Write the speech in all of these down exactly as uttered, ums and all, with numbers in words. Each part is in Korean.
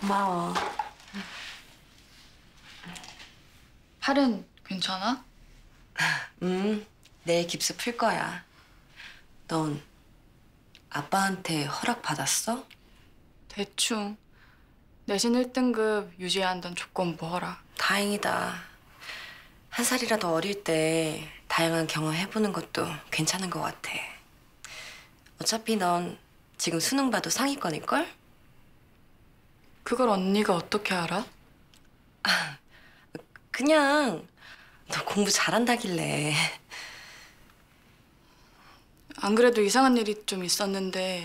고마워. 팔은 괜찮아? 음, 내일 깁스 풀 거야. 넌 아빠한테 허락 받았어? 대충. 내신 일 등급 유지해야 한다는 조건부 허락. 다행이다. 한 살이라도 어릴 때 다양한 경험 해보는 것도 괜찮은 것 같아. 어차피 넌 지금 수능 봐도 상위권일걸? 그걸 언니가 어떻게 알아? 그냥 너 공부 잘한다길래. 안 그래도 이상한 일이 좀 있었는데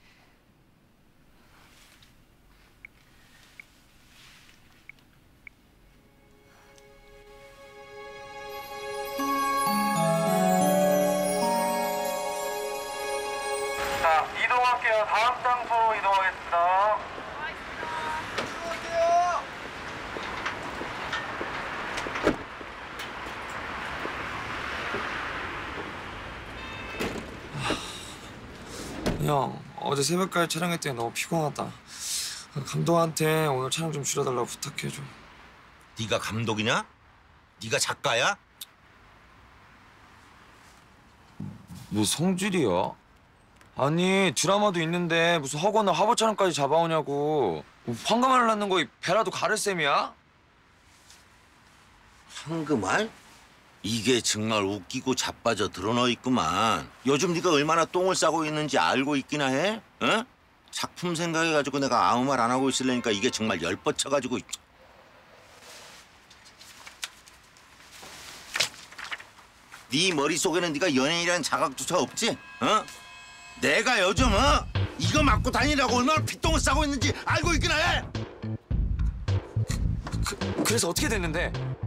자, 이동할게요. 다음 장소로 이동하겠습니다. 형, 어제 새벽까지 촬영했더니 너무 피곤하다. 감독한테 오늘 촬영 좀 줄여달라고 부탁해줘. 네가 감독이냐? 네가 작가야? 뭐 성질이야? 아니 드라마도 있는데 무슨 허구나 화보 촬영까지 잡아오냐고. 뭐 황금알 낳는 거 이 배라도 가를 셈이야? 황금알? 이게 정말 웃기고 자빠져 드러너 있구만. 요즘 네가 얼마나 똥을 싸고 있는지 알고 있기나 해? 어? 작품 생각해가지고 내가 아무 말 안 하고 있으려니까 이게 정말 열뻗쳐가지고. 네 머릿속에는 네가 연예인이라는 자각조차 없지? 어? 내가 요즘 어? 이거 맞고 다니라고 얼마나 피똥을 싸고 있는지 알고 있기나 해? 그, 그래서 어떻게 됐는데?